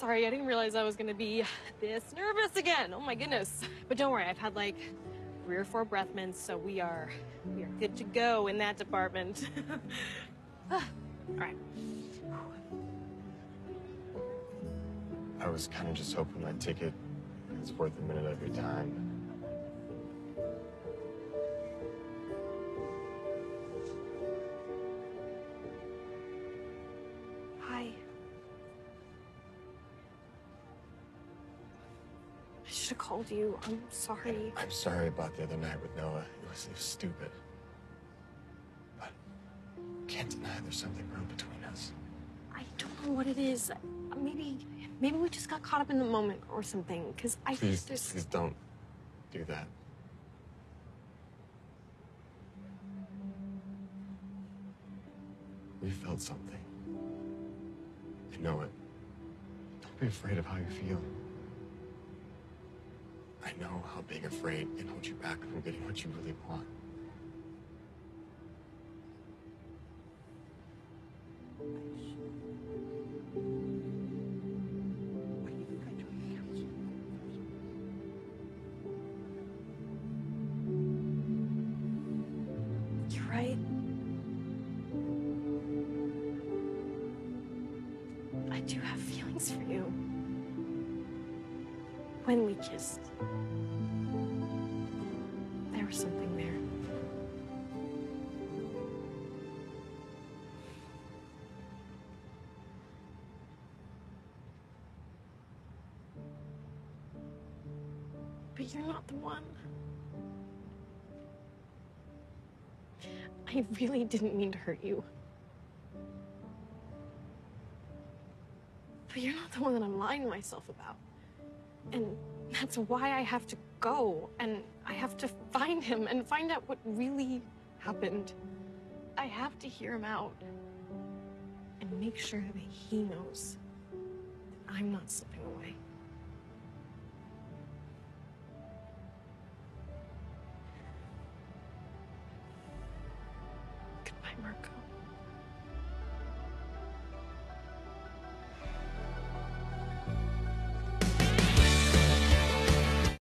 Sorry, I didn't realize I was gonna be this nervous again. Oh my goodness. But don't worry, I've had like 3 or 4 breath mints, so we are good to go in that department. All right. I was kind of just hoping my ticket is worth a minute of your time. Hi. I should have called you. I'm sorry. I'm sorry about the other night with Noah. It was stupid. But can't deny there's something real between us. I don't know what it is. Maybe we just got caught up in the moment or something. Because Please don't do that. We felt something. I know it. Don't be afraid of how you feel. I know how being afraid can hold you back from getting what you really want. You're right. I do have feelings for you. When we kissed, there was something there. But you're not the one. I really didn't mean to hurt you. But you're not the one that I'm lying to myself about. And that's why I have to go, and I have to find him and find out what really happened. I have to hear him out and make sure that he knows that I'm not slipping away. Goodbye, Marco.